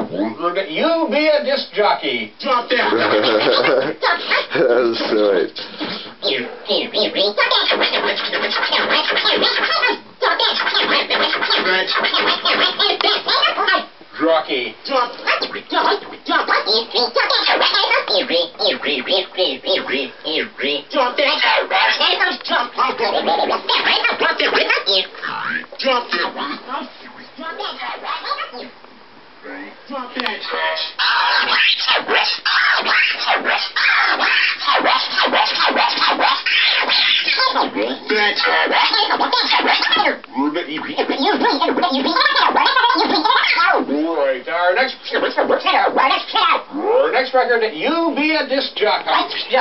You be a disc jockey. Drop that. That's sweet. Jockey. Right, our next record, you be a disc jockey.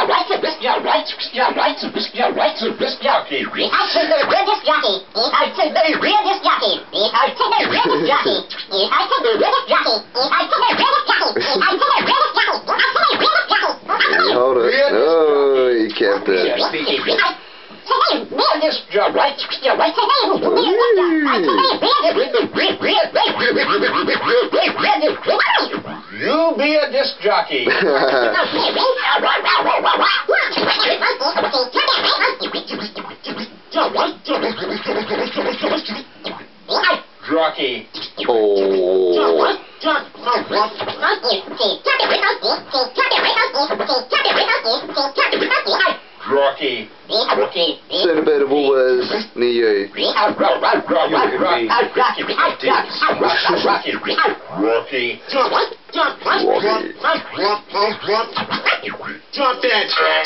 Hold it. Oh, you kept it. Disc jockey. You be a disc jockey. Jockey. Oh. Jockey. Cinnabeatable was near you. Rocky. Drop that.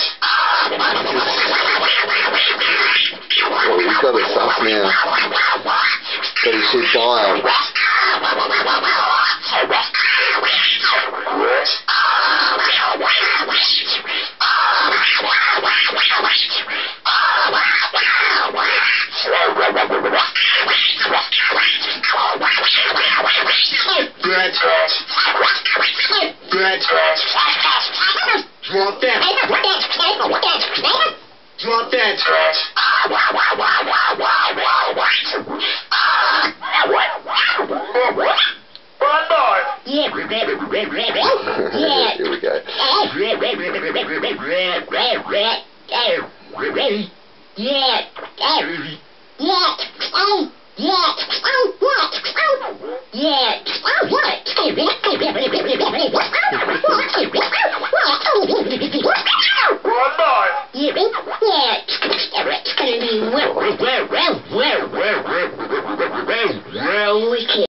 Oh, he's got it stuff now. Got his shit dialed. Drop that. Drop that. One more. Here we go.